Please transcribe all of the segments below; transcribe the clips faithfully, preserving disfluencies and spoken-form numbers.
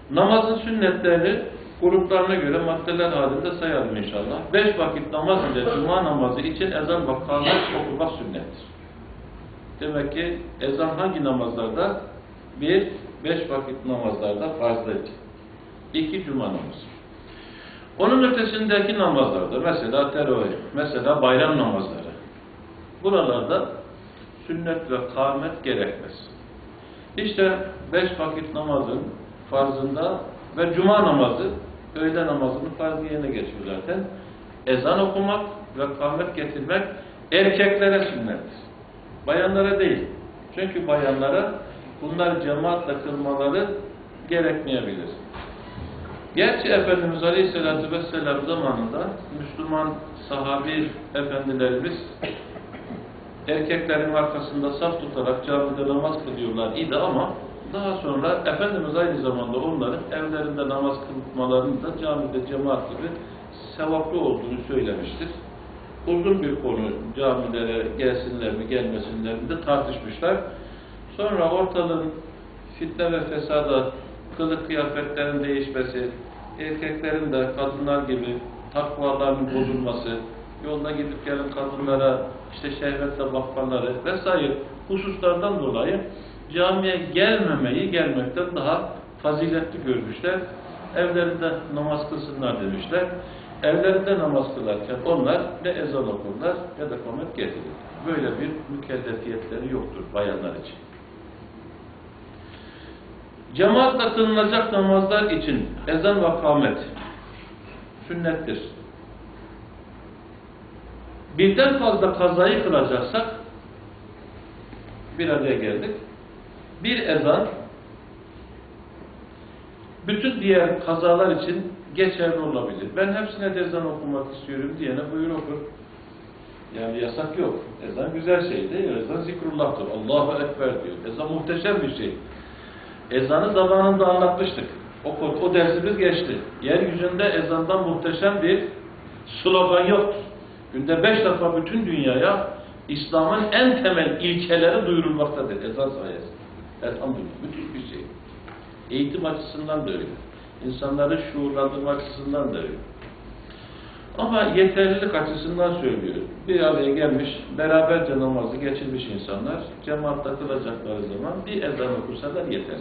Namazın sünnetlerini gruplarına göre maddeler halinde sayalım inşallah. Beş vakit namaz ile cuma namazı için ezan ve kâmet okumak sünnettir. Demek ki ezan hangi namazlarda? Bir, beş vakit namazlarda farzdır. İki, cuma namazı. Onun ötesindeki namazlarda, mesela teravih, mesela bayram namazları, buralarda sünnet ve kâmet gerekmez. İşte beş vakit namazın farzında ve cuma namazı, öğle namazının farzı yerine geçiyor zaten. Ezan okumak ve kâmet getirmek erkeklere sünnettir. Bayanlara değil. Çünkü bayanlara bunlar cemaatle kılmaları gerekmeyebilir. Gerçi Efendimiz Aleyhisselatü Vesselam zamanında Müslüman sahabi efendilerimiz erkeklerin arkasında saf tutarak camide namaz kılıyorlar idi ama daha sonra Efendimiz aynı zamanda onların evlerinde namaz kılmalarının da camide cemaat gibi sevaplı olduğunu söylemiştir. Uzun bir konu, camilere gelsinler mi gelmesinler mi de tartışmışlar. Sonra ortalığın fitne ve fesada, kılık kıyafetlerin değişmesi, erkeklerin de kadınlar gibi takvalarının bozulması, yolda gidip gelen kadınlara işte şehvetle bakmaları vesaire hususlardan dolayı camiye gelmemeyi gelmekten daha faziletli görmüşler. Evlerinde namaz kılsınlar demişler. Evlerinde namaz kılarken onlar ne ezan okurlar ya da kâmet getirir. Böyle bir mükellefiyetleri yoktur bayanlar için. Cemaatle kılınacak namazlar için ezan ve kâmet sünnettir. Birden fazla kazayı kılacaksak bir araya geldik. Bir ezan bütün diğer kazalar için geçerli olabilir. Ben hepsine de ezan okumak istiyorum diyene buyur okur. Yani yasak yok. Ezan güzel şey değil. Ezan zikrullah'tır. Allahu Ekber diyor. Ezan muhteşem bir şey. Ezanı zamanında anlatmıştık. O, o dersimiz geçti. Yeryüzünde ezandan muhteşem bir slogan yoktur. Günde beş defa bütün dünyaya İslam'ın en temel ilkeleri duyurulmaktadır ezan sayesinde. Elhamdülillah. Müthiş bir şey. Eğitim açısından da öyle. İnsanları şuurlandırma açısından da öyle. Ama yeterlilik açısından söylüyorum. Bir araya gelmiş, beraberce namazı geçirmiş insanlar, cemaatle kılacakları zaman bir ezan okursalar yeter.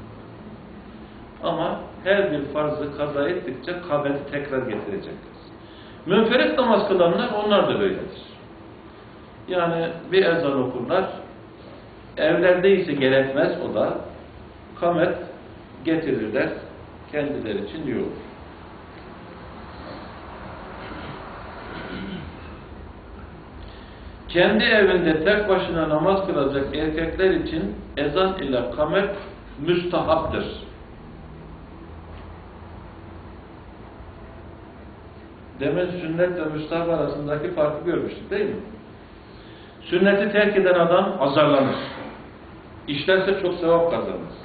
Ama her bir farzı kaza ettikçe kâmeti tekrar getirecekler. Münferit namaz kılanlar, onlar da böyledir. Yani bir ezan okurlar, evlerdeyse gerekmez o da, kâmet getirirler, kendileri için iyi olur. Kendi evinde tek başına namaz kılacak erkekler için ezan ile kâmet müstahaptır. Demin sünnet ve müstahap arasındaki farkı görmüştük değil mi? Sünneti terk eden adam azarlanır. İşlerse çok sevap kazanır.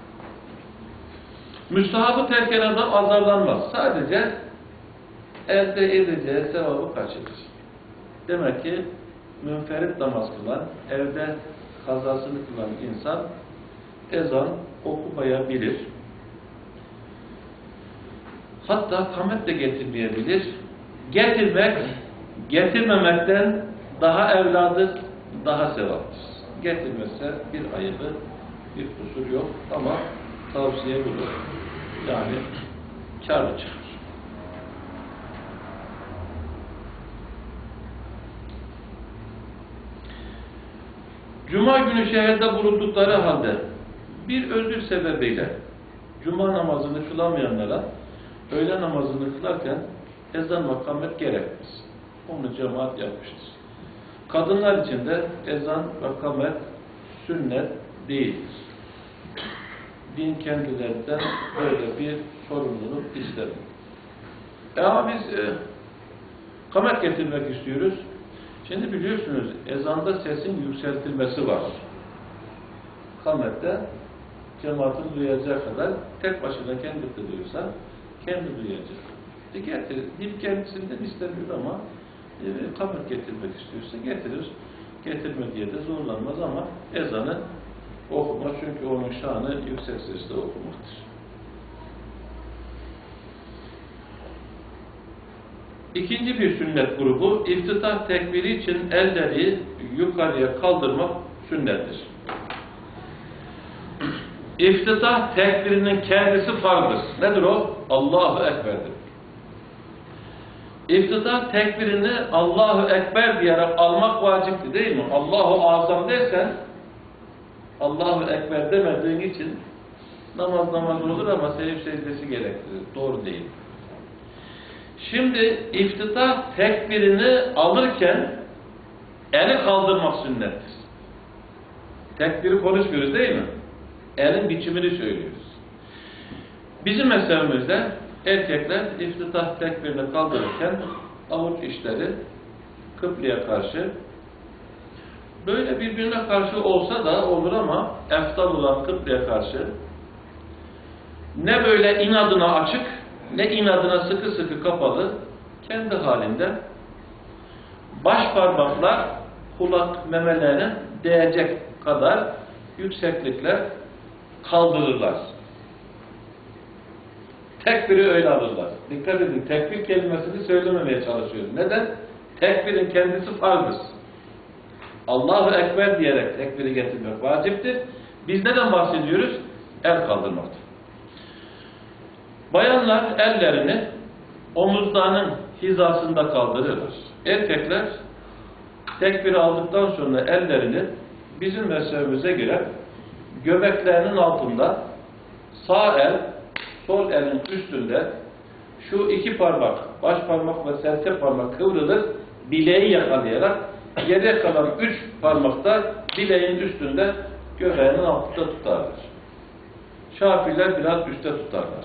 Müstahabı terk eden adam azarlanmaz. Sadece elde edeceği sevabı kaçırır. Demek ki münferit namaz kılan, evde kazasını kılan insan ezan okumayabilir. Hatta kâmet de getirmeyebilir. Getirmek, getirmemekten daha evladır, daha sevaptır. Getirmezse bir ayıbı, bir kusur yok ama tavsiye budur. Yani kârlı çıkar. Cuma günü şehirde bulundukları halde bir özür sebebiyle cuma namazını kılamayanlara öğle namazını kılarken ezan ve kâmet gerekmez. Onu cemaat yapmıştır. Kadınlar için de ezan ve kâmet sünnet değildir. Din kendilerinden böyle bir sorumluluk istemiyor. E ama biz e, kâmet getirmek istiyoruz. Şimdi biliyorsunuz ezanda sesin yükseltilmesi var. Kâmette cemaatin duyacağı kadar tek başına kendi kılıyorsa kendi duyacak. E getir, dil kendisinden istemiyor ama e, kâmet getirmek istiyorsa getirir. Getirme diye de zorlanmaz ama ezanı okuma çünkü onun şanı yüksek sesle okumaktır. İkinci bir sünnet grubu, iftitah tekbiri için elleri yukarıya kaldırmak sünnettir. İftitah tekbirinin kendisi farzdır. Nedir o? Allahu Ekber'dir. İftitah tekbirini Allahu Ekber diyerek almak vacipti değil mi? Allahu Azam dersen, Allahu Ekber demediğin için namaz namaz olur ama secde secdesi gerektirir. Doğru değil. Şimdi iftitah tekbirini alırken eli kaldırmak sünnettir. Tekbiri konuşmuyoruz değil mi? Elin biçimini söylüyoruz. Bizim mezhebimizde erkekler iftitah tekbirini kaldırırken avuç içleri kıbleye karşı, böyle birbirine karşı olsa da olur ama eftal olan kıbleye karşı, ne böyle inadına açık ne inadına sıkı sıkı kapalı, kendi halinde baş parmaklar kulak memelerine değecek kadar yükseklikle kaldırırlar. Tekbiri öyle alırlar. Dikkat edin, tekbir kelimesini söylememeye çalışıyorum. Neden? Tekbirin kendisi farzdır. Allahu Ekber diyerek tekbiri getirmek vaciptir. Biz neden bahsediyoruz? El kaldırmaktır. Bayanlar ellerini omuzlarının hizasında kaldırırlar. Erkekler tekbiri aldıktan sonra ellerini bizim mezhebimize göre göbeklerinin altında, sağ el sol elin üstünde şu iki parmak, baş parmak ve serçe parmak kıvrılır, bileği yakalayarak geriye kalan üç parmakta bileğin üstünde, göbeğinin altında tutarlar. Şafiler biraz üstte tutarlar.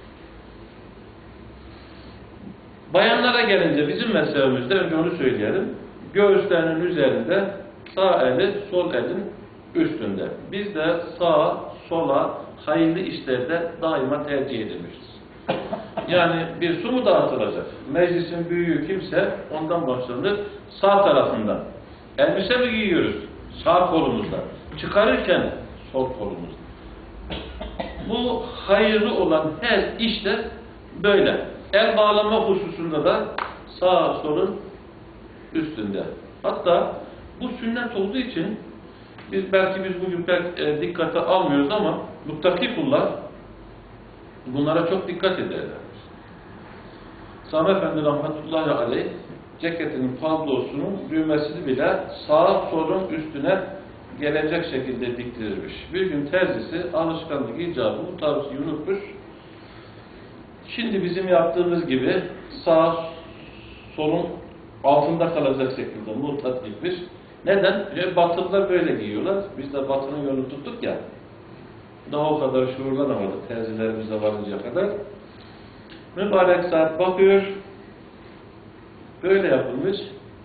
Bayanlara gelince bizim mezhebimizde, önce onu söyleyelim, göğüslerinin üzerinde, sağ eli sol elin üstünde. Bizde sağa, sola, hayırlı işlerde daima tercih edilmiştir. Yani bir su mu dağıtılacak? Meclisin büyüğü kimse ondan başlanır, sağ tarafından. Elbise mi giyiyoruz? Sağ kolumuzda. Çıkarırken sol kolumuzda. Bu hayırlı olan her işte böyle. El bağlama hususunda da sağ solun üstünde. Hatta bu sünnet olduğu için biz belki biz bugün pek e, dikkate almıyoruz ama muttaki kullar bunlara çok dikkat ederler. Sami Efendi rahmetullahi aleyh ceketinin paltosunun düğmesini bile sağ solun üstüne gelecek şekilde diktirirmiş. Bir gün terzisi alışkanlık icabı bu tavsiyeyi unutmuş. Şimdi bizim yaptığımız gibi sağ solun altında kalacak şekilde muhtat dikmiş. Neden? E, Batılılar böyle giyiyorlar. Biz de Batı'nın yolunu tuttuk ya. Daha o kadar şuurlanamadık terzilerimize varıncaya kadar. Mübarek saat bakıyor. Böyle yapılmış.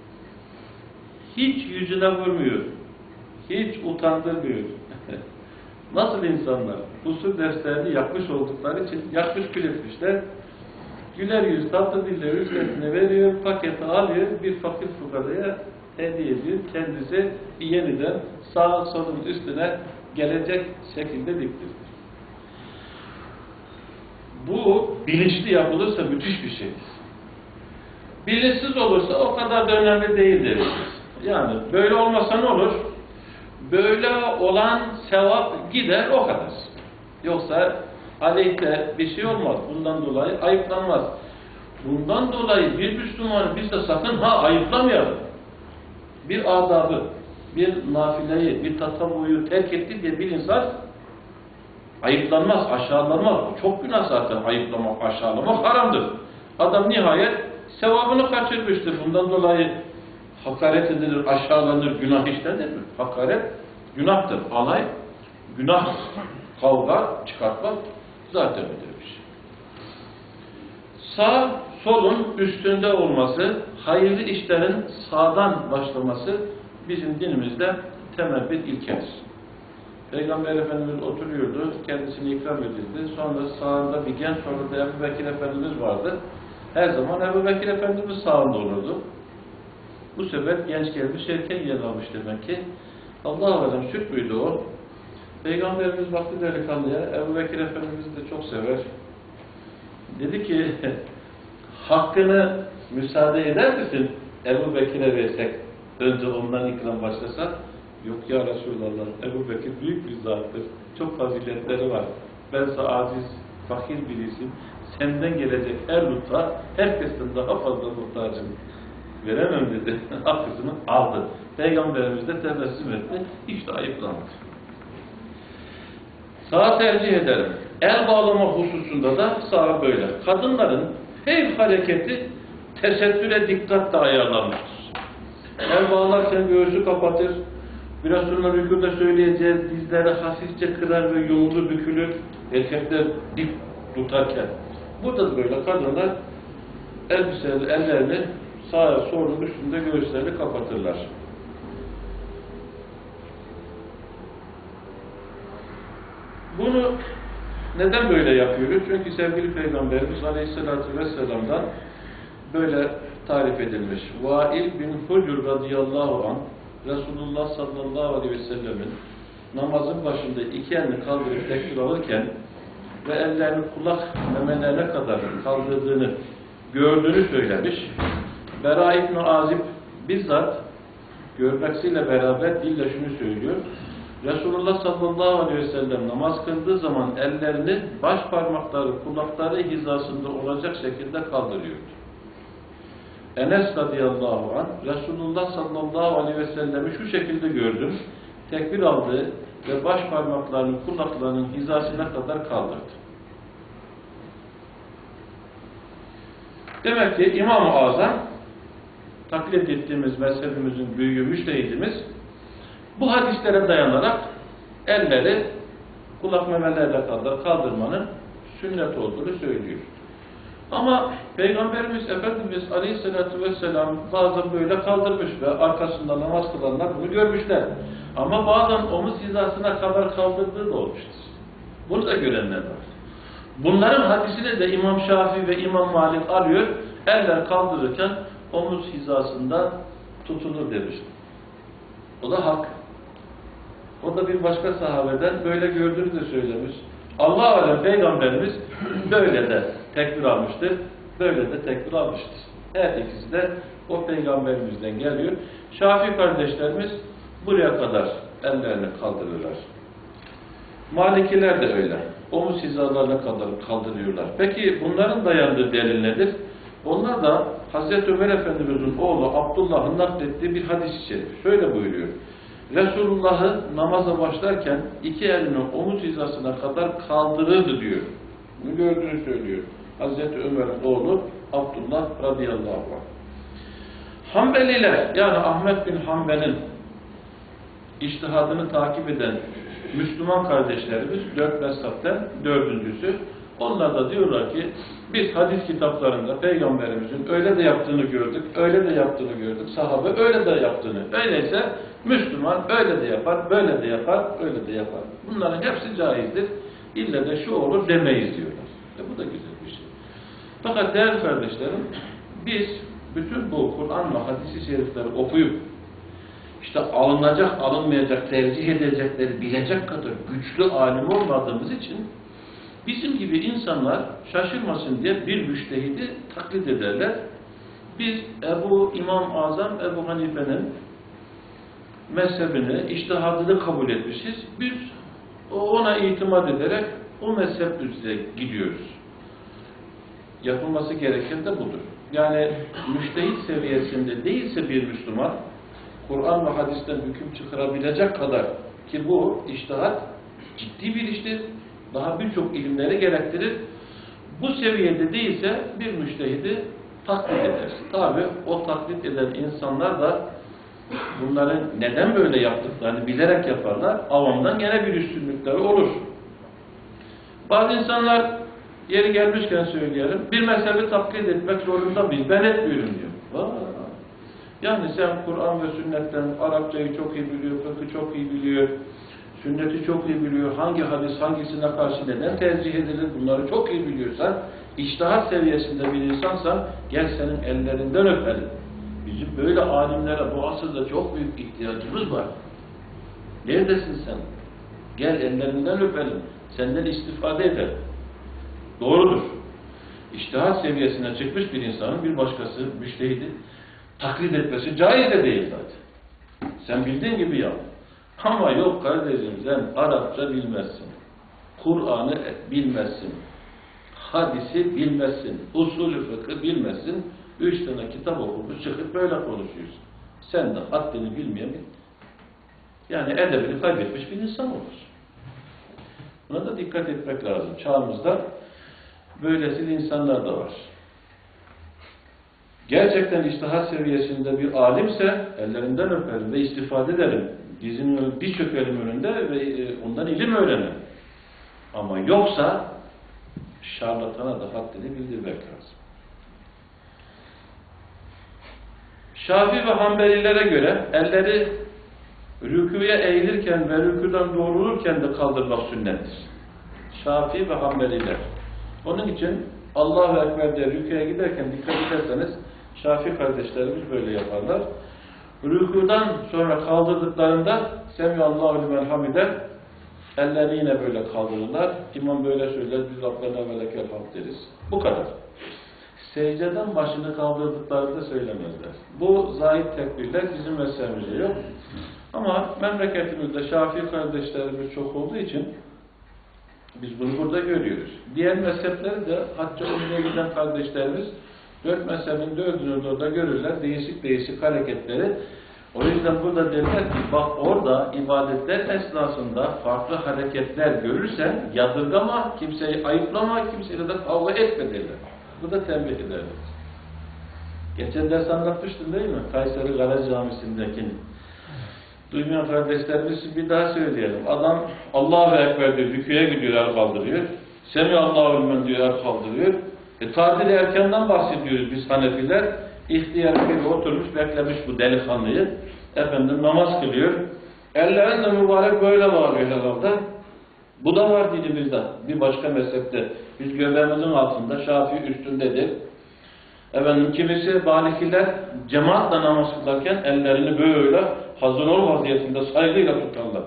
Hiç yüzüne vurmuyor. Hiç utandırmıyor. Nasıl insanlar? Usul derslerini yapmış oldukları için yakmış gül etmişler. Güler yüz tatlı dille ücretini veriyor, paketi alıyor, bir fakir fukaraya hediye ediyor. Kendisi yeniden sağ solun üstüne gelecek şekilde diktir. Bu bilinçli yapılırsa müthiş bir şeydir. Bilinçsiz olursa o kadar da önemli değildir. Yani böyle olmasa ne olur? Böyle olan sevap gider o kadar. Yoksa aleyhte bir şey olmaz. Bundan dolayı ayıplanmaz. Bundan dolayı bir Müslümanı biz de sakın ha ayıplamayalım. Bir adabı, bir nafileyi, bir tatavuyu terk etti diye bir insan ayıplanmaz, aşağılanmaz. Bu çok günah zaten, ayıplamak, aşağılamak haramdır. Adam nihayet sevabını kaçırmıştır. Bundan dolayı hakaret edilir, aşağılanır, günah işlenir mi? Hakaret günahtır. Alay günah, kavga çıkartmak zaten ödemiş. Sağ solun üstünde olması, hayırlı işlerin sağdan başlaması bizim dinimizde temel bir ilkedir. Peygamber Efendimiz oturuyordu, kendisine ikram edildi. Sonra sağında bir genç, sonra da Ebu Bekir Efendimiz vardı. Her zaman Ebu Bekir Efendimiz sağında olurdu. Bu sefer genç gelmiş, erken yer almış demek ki. Allah-u Alem süt müydü o? Peygamberimiz baktı delikanlıya, Ebu Bekir Efendimiz de çok sever. Dedi ki, hakkını müsaade eder misin Ebu Bekir'e versek, önce ondan ikram başlasa? Yok ya Resulallah, Ebu Bekir büyük bir zattır, çok faziletleri var. Ben sana aciz, fakir birisiyim, senden gelecek her lütfa, herkesten daha fazla muhtacım. Veremem dedi, hakkısını aldı. Peygamberimiz de tebessüm etti, hiç de ayıplanmadı. Sağa tercih ederim. El bağlama hususunda da sağa böyle. Kadınların her hareketi tesettüre dikkatle ayarlanmıştır. El bağlarken göğsü kapatır. Biraz sonra rükûda söyleyeceğiz, dizleri hafifçe kırar ve yumru bükülür. Erkekler dip tutarken. Burada böyle kadınlar elbiseleri, ellerini sağa solun üstünde göğüslerini kapatırlar. Bunu neden böyle yapıyoruz? Çünkü sevgili Peygamberimiz Aleyhisselatü Vesselam'dan böyle tarif edilmiş. Vail bin Hucur radıyallahu anh Resulullah sallallahu aleyhi ve sellemin namazın başında iki elini kaldırıp tekbir alırken ve ellerini kulak memelerine kadar kaldırdığını gördüğünü söylemiş. Bera İbn-i Azib bizzat görmeksiyle beraber dille şunu söylüyor. Resulullah sallallahu aleyhi ve sellem namaz kıldığı zaman ellerini baş parmakları kulakları hizasında olacak şekilde kaldırıyordu. Enes radıyallahu anh Resulullah sallallahu aleyhi ve sellemi şu şekilde gördüm. Tekbir aldı ve baş parmaklarını kulaklarının hizasına kadar kaldırdı. Demek ki İmam-ı Azam taklit ettiğimiz mezhebimizin büyüğü müştehidimiz bu hadislere dayanarak elleri kulak memelerle kadar kaldırmanın sünnet olduğunu söylüyor. Ama Peygamberimiz Efendimiz Aleyhisselatü Vesselam bazen böyle kaldırmış ve arkasında namaz kılanlar bunu görmüşler. Ama bazen omuz hizasına kadar kaldırdığı da olmuştur. Bunu da görenler var. Bunların hadisini de İmam Şafii ve İmam Malik arıyor, eller kaldırırken omuz hizasında tutulur demiştir. O da hak. O da bir başka sahabeden böyle gördüğünü de söylemiş. Allah alem Peygamberimiz böyle de tekbir almıştır, böyle de tekbir almıştır. Her ikisi de o Peygamberimizden geliyor. Şafii kardeşlerimiz buraya kadar ellerini kaldırırlar. Malikiler de öyle. Omuz hizalarına kadar kaldırıyorlar. Peki bunların dayandığı delil nedir? Onlar da Hazreti Ömer Efendimiz'in oğlu Abdullah'ın naklettiği bir hadis-i şerif. Şöyle buyuruyor. Resulullah'ı namaza başlarken iki elini omuz hizasına kadar kaldırırdı diyor. Bunu gördüğünü söylüyor. Hazreti Ömer'in oğlu Abdullah radıyallahu anh. Hanbeliler, yani Ahmet bin Hanbel'in içtihadını takip eden Müslüman kardeşlerimiz, dört mezhepten dördüncüsü, onlar da diyorlar ki biz hadis kitaplarında Peygamberimizin öyle de yaptığını gördük, öyle de yaptığını gördük, sahabe öyle de yaptığını. Öyleyse Müslüman öyle de yapar, böyle de yapar, öyle de yapar. Bunların hepsi caizdir. İlle de şu olur demeyiz diyorlar. İşte bu da güzel bir şey. Fakat değerli kardeşlerim, biz bütün bu Kur'an ve hadis-i şerifleri okuyup işte alınacak, alınmayacak, tercih edecekleri bilecek kadar güçlü alim olmadığımız için bizim gibi insanlar şaşırmasın diye bir müştehidi taklit ederler. Biz Ebu İmam Azam Ebu Hanife'nin mezhebini, içtihadını kabul etmişiz. Biz ona itimat ederek o mezhep üzere gidiyoruz. Yapılması gereken de budur. Yani müştehit seviyesinde değilse bir Müslüman, Kur'an ve hadisten hüküm çıkarabilecek kadar ki bu içtihat ciddi bir iştir. Daha birçok ilimleri gerektirir. Bu seviyede değilse bir müştehidi taklit eder. Tabi o taklit eden insanlar da bunların neden böyle yaptıklarını bilerek yaparlar. Avamdan gene bir üstünlükleri olur. Bazı insanlar yeri gelmişken söyleyelim, bir mezhebi taklit etmek zorunda mıyız? Ben etmiyorum diyor. Aa, yani sen Kur'an ve sünnetten Arapçayı çok iyi biliyor, fıkhı çok iyi biliyor, sünneti çok iyi biliyor, hangi hadis hangisine karşı neden tercih edilir, bunları çok iyi biliyorsan, içtihat seviyesinde bir insansan, gel senin ellerinden öpelim. Bizim böyle alimlere bu asırda çok büyük ihtiyacımız var. Neredesin sen? Gel ellerinden öpelim, senden istifade edelim. Doğrudur. İçtihat seviyesine çıkmış bir insanın bir başkası müştehidi taklit etmesi caiz de değil zaten. Sen bildiğin gibi yap. Ama yok kardeşim, sen Arapça bilmezsin. Kur'an'ı bilmezsin. Hadisi bilmezsin. Usulü fıkı bilmezsin. Üç tane kitap okumuş çıkıp böyle konuşuyorsun. Sen de haddini bilmeyen bir, yani edebini kaybetmiş bir insan olur. Buna da dikkat etmek lazım. Çağımızda böylesi insanlar da var. Gerçekten içtihat seviyesinde bir alimse ellerinden öperim ve istifade ederim. Dizinin bir çökelim önünde ve ondan ilim öğrenin. Ama yoksa şarlatana da haddini bildirmek lazım. Şafii ve Hanbelilere göre elleri rükûya eğilirken ve rükûdan doğrulurken de kaldırmak sünnettir. Şafii ve Hanbeliler. Onun için Allahu Ekber'de rükûya giderken dikkat ederseniz Şafii kardeşlerimiz böyle yaparlar. Rükûdan sonra kaldırdıklarında Semihallahu limen hamide ellerini yine böyle kaldırırlar. İmam böyle söyler, biz Rabbena ve lekel hamd deriz. Bu kadar. Secdeden başını kaldırdıklarında söylemezler. Bu zahid tekbirler bizim mezhebimizde yok. Ama memleketimizde Şafii kardeşlerimiz çok olduğu için biz bunu burada görüyoruz. Diğer mezhepleri de hacca umreye giden kardeşlerimiz dört mezhebin dördünü de orada görürler. Değişik değişik hareketleri. O yüzden burada derler ki bak orada ibadetler esnasında farklı hareketler görürsen yadırgama, kimseyi ayıplama, kimseyle de kavga etme derler. Bu da tembih ederler. Geçen ders anlatmıştım değil mi? Kayseri Garaj Camisi'ndekini. Duymayan kardeşlerimiz bir daha söyleyelim. Adam Allahu Ekber diyor, rüküye gidiyor, el kaldırıyor. Semihallahu limen diyor, el kaldırıyor. E tadil erkenden bahsediyoruz biz Hanefiler. İhtiyar gibi oturmuş, beklemiş bu delikanlıyı. Efendim namaz kılıyor. Ellerin de mübarek böyle bağırıyor herhalde. Bu da var dilimizde. Bir başka mezhepte. Biz göbeğimizin altında, Şafii üstündedir. Efendim kimisi Malikiler cemaatle namaz kılarken ellerini böyle hazır ol vaziyetinde saygıyla tutarlar.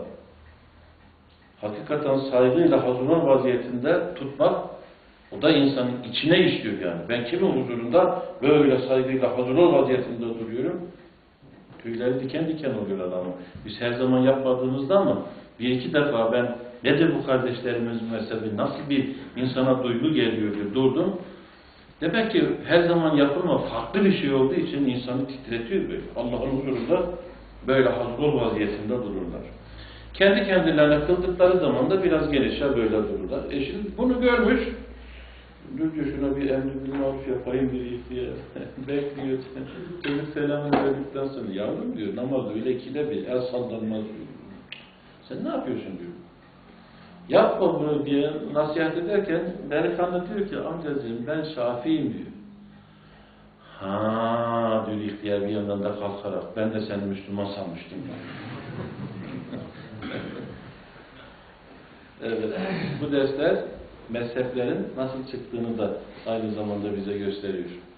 Hakikaten saygıyla hazır ol vaziyetinde tutmak, o da insanın içine işliyor yani. Ben kimin huzurunda böyle saygıyla hazır ol vaziyetinde duruyorum? Tüyleri diken diken oluyor adamın. Biz her zaman yapmadığımızda ama bir iki defa ben nedir bu kardeşlerimizin mezhebi, nasıl bir insana duygu geliyor diye durdum. Demek ki her zaman yapılma farklı bir şey olduğu için insanı titretiyor böyle. Allah'ın huzurunda böyle hazır ol vaziyetinde dururlar. Kendi kendilerine kıldıkları zaman da biraz gelişe böyle dururlar. E şimdi bunu görmüş, diyor şuna bir emri bil maruf yapayım bir ihtiyar. Bekliyor. Çocuk selamını verdikten sonra yavrum diyor namaz öyle ikide bir el sallanmaz diyor. Sen ne yapıyorsun diyor. Yapma bunu diye nasihat ederken delikanlı diyor ki amcacığım ben Şafii'yim diyor. Ha diyor ihtiyar bir yandan da kalkarak ben de seni Müslüman sanmıştım. Evet, bu dersler mezheplerin nasıl çıktığını da aynı zamanda bize gösteriyor.